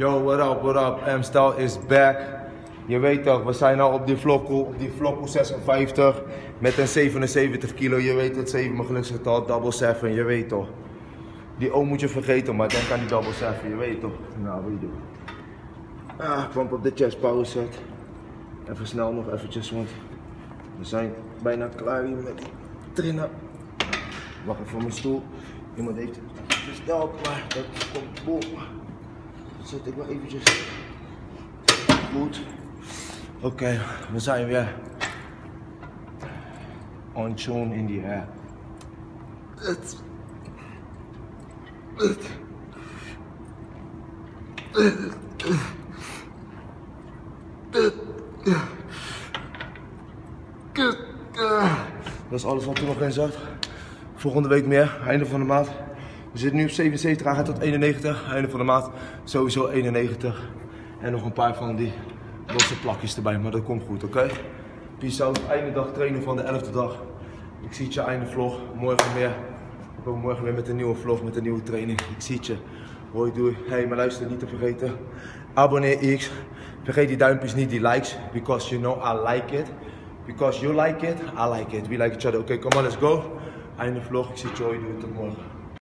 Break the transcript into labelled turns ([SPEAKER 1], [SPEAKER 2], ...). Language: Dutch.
[SPEAKER 1] Yo, what up? M-Style is back. Je weet toch, we zijn al op die Flokko 56 met een 77 kilo. Je weet het, 7 mijn geluksgetal, double 7, je weet toch. Die O moet je vergeten, maar denk aan die double 7, je weet toch. Nou, wat je doet. Pump op de chest power set. Even snel nog eventjes, want we zijn bijna klaar hier met die trainen. Wacht even voor mijn stoel. Iemand heeft het besteld, maar dat komt boven. Dat zet ik wel eventjes goed. Oké, we zijn weer on tune in die air. Dat is alles wat er nog in zat. Volgende week meer, einde van de maand. We zitten nu op 77, hij gaat tot 91. Einde van de maand sowieso 91. En nog een paar van die losse plakjes erbij, maar dat komt goed, oké? Peace out, einde dag trainen van de 11e dag. Ik zie het je einde vlog, morgen meer. Ik kom morgen weer met een nieuwe vlog, met een nieuwe training. Ik zie het je. Hoi, doei. Hey, maar luister, niet te vergeten. Abonneer X. Vergeet die duimpjes niet, die likes. Because you know I like it. Because you like it, I like it. We like each other. Oké, come on, let's go. Einde vlog, ik zie je, hoi, doei, tot morgen.